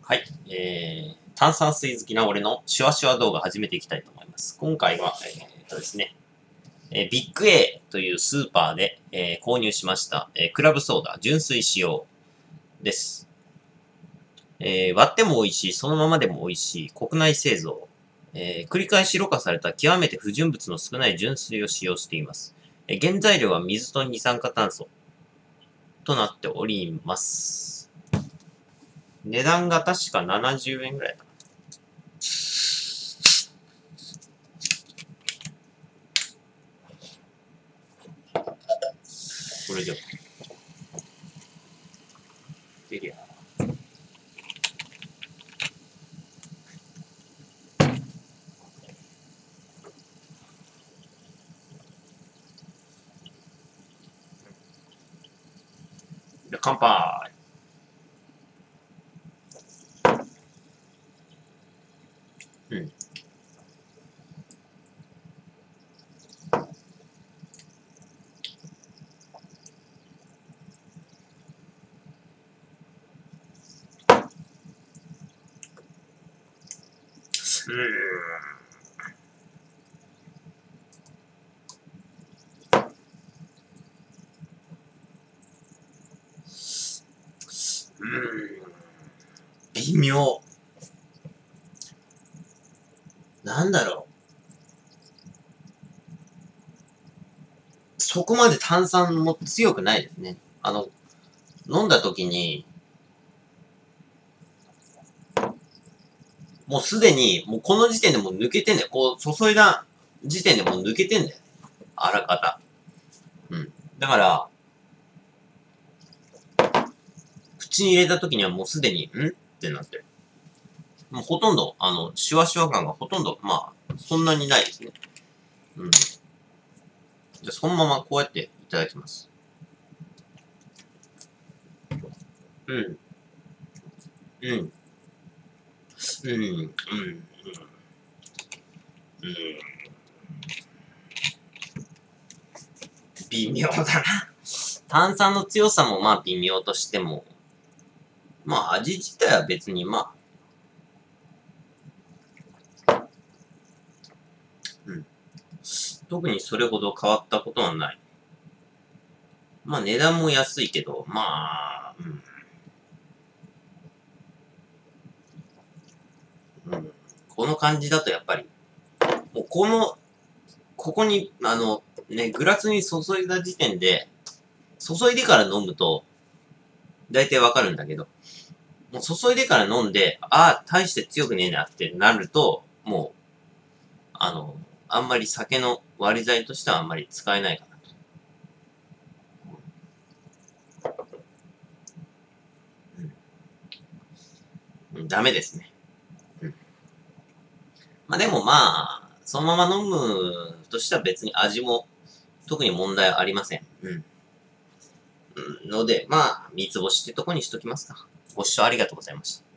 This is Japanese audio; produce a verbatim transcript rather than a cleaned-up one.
はい。えー、炭酸水好きな俺のシュワシュワ動画始めていきたいと思います。今回は、えー、っとですね、えー、ビッグ A というスーパーで、えー、購入しました、えー、クラブソーダ純水使用です。えー、割っても美味しい、そのままでも美味しい、国内製造。えー、繰り返しろ過された極めて不純物の少ない純水を使用しています。えー、原材料は水と二酸化炭素となっております。値段が確かななじゅうえんぐらいだった。これでも。でりゃ。で、乾杯。うん。うーん。うーん。微妙。なんだろう。そこまで炭酸も強くないですね。あの、飲んだ時に、もうすでに、もうこの時点でもう抜けてんだよ。こう、注いだ時点でもう抜けてんだよ。あらかた。うん。だから、口に入れた時にはもうすでに、んってなってる。もうほとんど、あの、シュワシュワ感がほとんど、まあ、そんなにないですね。うん。じゃあ、そのままこうやっていただきます。うん。うん。うん。うん。うん。うん。微妙だな。炭酸の強さもまあ微妙としても、まあ味自体は別にまあ、うん。特にそれほど変わったことはない。まあ値段も安いけど、まあ、うん。うん、この感じだとやっぱり、もうこの、ここに、あの、ね、グラスに注いだ時点で、注いでから飲むと、大体わかるんだけど、もう注いでから飲んで、ああ、大して強くねえなってなると、もう、あの、あんまり酒の割り剤としてはあんまり使えないかなと。うん、ダメですね。うん。まあでもまあ、そのまま飲むとしては別に味も特に問題ありません。うん。うん、ので、まあ、三つ星ってとこにしときますか。ご視聴ありがとうございました。